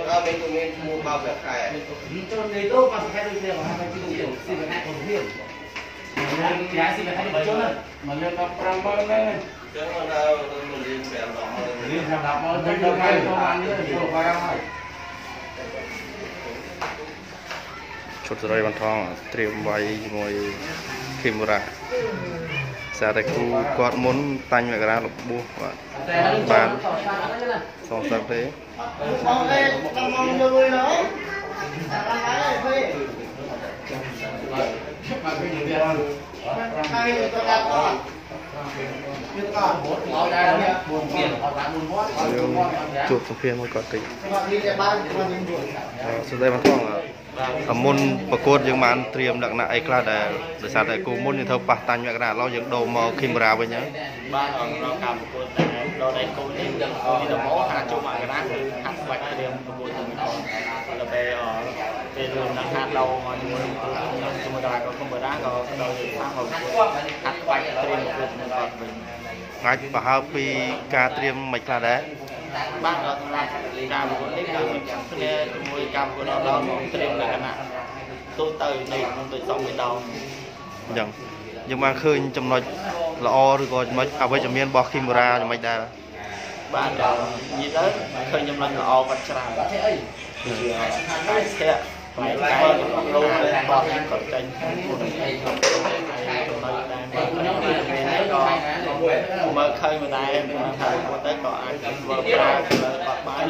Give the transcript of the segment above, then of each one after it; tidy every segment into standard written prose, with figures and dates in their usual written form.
mình tụi mình mua bao việc khai cho người tốt mà khai được tiền mà hai cái tiền xin về hai còn tiền giá xin về hai mươi chỗ nữa mà lên tập trang bao này chứ mà đâu mình đi xem đó đi xem đọc mà trên đâu ngay không ăn nữa thì vào ra thôi ឈុតរយបន្ថងត្រៀមវាយជាមួយឃីមរ៉ាសារតែគ្រូគាត់មុនតាញ់មករាលបួសបាទបានសងសឹកទេបងអេដល់មកយកលុយឡើយជួបសម្ភារមួយគាត់តិចសំដីបន្ថងមុនប្រកួតយើងបានត្រៀមលក្ខណៈអីខ្លះដែលដោយសារតែគូមុនយើងធ្វើប៉ះតាញ់មករាឡោះយើងដូរមកឃីមរ៉ាវិញហ្នឹងបាទអរការប្រកួតតែដល់ដៃគូនេះដំបូងថាជួបមករាគឺហាត់ស្បាច់ត្រៀមប្រកួតទៅមកដល់ពេលរឿងនឹងហាត់ឡូមកជាមួយតារាក៏គុំបរាក៏ដល់ខាងមកហាត់ស្បាច់ត្រៀមប្រកួតទៅមកវិញអាចប្រហើបពីការត្រៀមមិនខ្លះដែរបាទសម្រាប់ការប្រកួតនេះគឺគ្នាជាមួយការប្រកួតអត់ដល់ត្រៀមលក្ខណៈទូទៅនៃក្នុងទៅសំមួយដងអញ្ចឹងយើងបានឃើញចំណុចល្អឬក៏ចំណុចអវិជ្ជមានរបស់ឃីមរ៉ាយ៉ាងម៉េចដែរបាទនិយាយទៅឃើញចំណុចល្អបាត់ច្រើនតែស្ទាក់បែបកាយរបស់លោកគាត់គាត់ចេញខ្លួនចំណុចដែរមើលឃើញមកដែរថាគាត់ទៅក៏អាចធ្វើប្រើគាត់បាន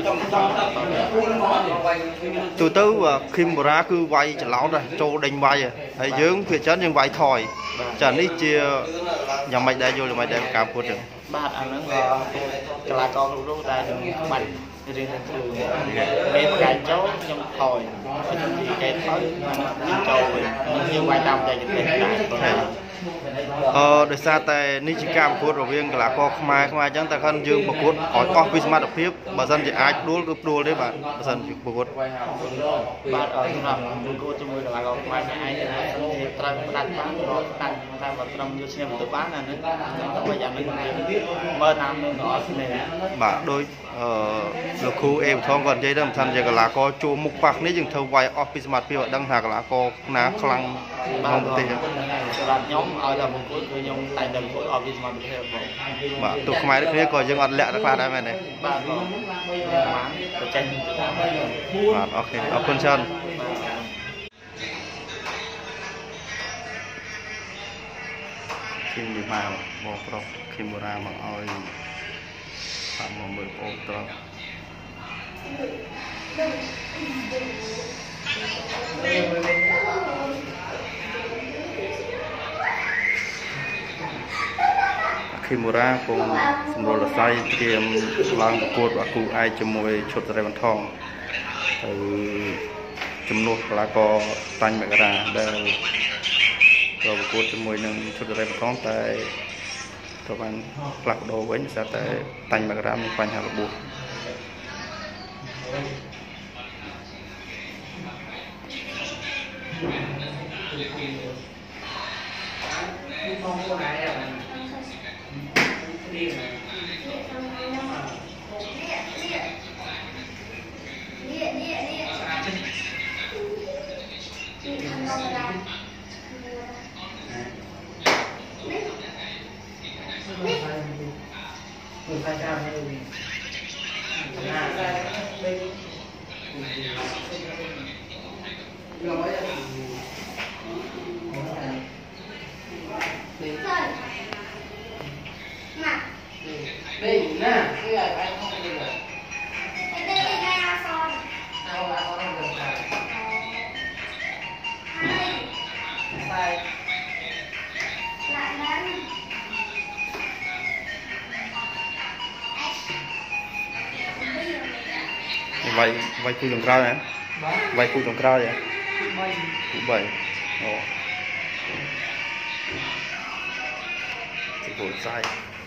ទូទៅឃីមរ៉ាគឺវាយច្រឡោតចូលដេញវាយហើយយើងភាគច្រើនយើងវាយថយចានេះជាយ៉ាងម៉េចដែរយល់យ៉ាងម៉េចដែរការពុតចឹងបាទអាហ្នឹងក៏កីឡាករគ្រប់រូបដែលនឹងបាច់រៀនទៅពេលកាយចូលខ្ញុំថយពីគេថយខ្ញុំចូលវិញខ្ញុំវាយតាមតែចិត្តដែរដោយសារតែនេះជាការប្រកួតរវាងកីឡាករខ្មែរអញ្ចឹងតែគាត់យើងប្រកួតឲ្យអស់ពីសមត្ថភាពបើសិនជាអាចដួលគឺដួលទេបាទបើសិនជាប្រកួតបាទសម្រាប់ប្រកួតជាមួយកីឡាករខ្មែរឯងត្រូវផ្ដាច់បានរត់ដាច់តែបើត្រឹមយកឈ្នះទៅបានអានេះតែយ៉ាងនេះមើលតាមនឹងអត់គ្នាបាទដោយលោកគ្រូអេបថងគាត់និយាយទៅមិនថាជាកីឡាករជួមុខប៉ះនេះយើងធ្វើវាយអស់ពីសមត្ថភាពឲ្យដឹងថាកីឡាករណាខ្លាំងក្នុងប្រទេសសម្រាប់ខ្ញុំឲ្យតែប្រកួតគឺខ្ញុំតែតែប្រកួតអស់ពីសមត្ថភាពបងបាទទូខ្មែរដូចគ្នាក៏យើងអត់លាក់ខ្លះដែរមែនទេបាទបានទៅចេញបាទអូខេអរគុណច្រើនឃីមរ៉ាមកប្រុសឃីមរ៉ាមកឲ្យតាមមកមើលអូនត្រង់ឃីមរ៉ាពងសម្រួលរស័យត្រៀមឡើងប្រកួតអាគូឯកជាមួយឈុតរ៉េវ៉ាន់ថងទៅជំនួសកីឡាករតាញ់មករាដែលក៏ប្រកួតជាមួយនឹងឈុតរ៉េវ៉ាន់ថងតែត្រូវបានផ្លាស់ប្ដូរវិញស្រាប់តែតាញ់មករាមានបញ្ហារបួសវាយគូចុងក្រោយហ៎វាយគូចុងក្រោយហ៎គូ3អូទៅសាយ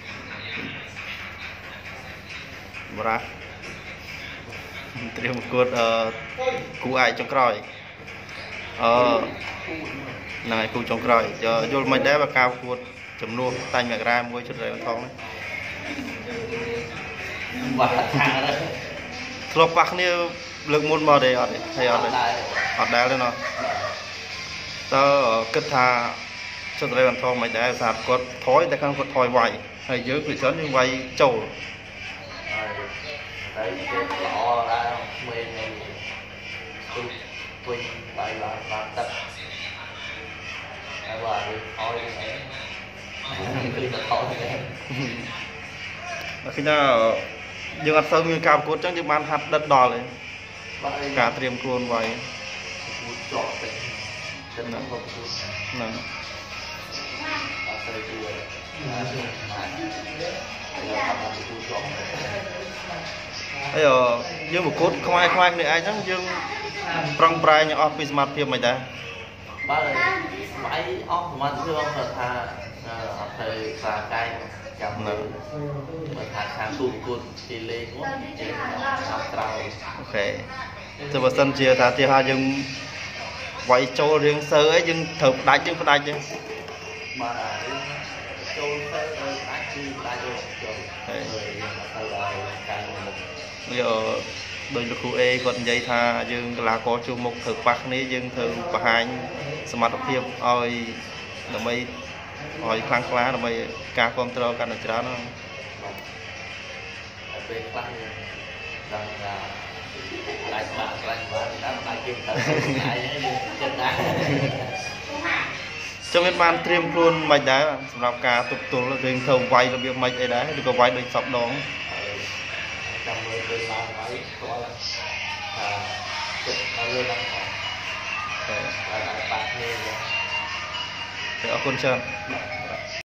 បរ៉ាត្រៀមប្រកួតគូឯកចុងក្រោយហ្នឹងហើយគូចុងក្រោយយល់មិនដែរបើការប្រកួតចំនួនតាញ់មករាមួយឈុតរ៉េវ៉ាន់ថងនេះបាទធ្លាប់ប៉ះគ្នា lực môn mà để ở hay ở đá lên nó tớ kết tha cho tụi bạn thong mày đã sạt có thói để không có thói vay hay dưới bị sớm như vay trầu đấy cái lọ ra mình tôi quên bài làm tập và thôi đi thôi khi nào dương ăn sâu như cao cốt chắc như ban hạt đất đỏ lên cả tiệm cuốn vậy nè bây giờ dương một cốt không ai nữa ai chắc dương prong prai như office mặt phim mày đã ba ơi máy off mà thưa ông là thà thời và cay chậm nữa mà thà kháng tụt cột thì lên quá học trào ok từ bữa sân chia thà thì hai dương vậy cho riêng sơ ấy dương thợ đánh chứ phải đánh chứ mà cho sơ đánh chứ đánh bây giờ đôi lúc khu e còn dây tha dương là có chung một thực bạc ní dương thường và hai smart phim oi là mấy oi khang khá là mấy ca control cả là nó cho nên ban tiêm luôn mạch đáสำหรับการตุบตุลเรื่องเธอไวระเบียบmạch ấy đấy được cóไวโดยสอบดองthì ở con sơn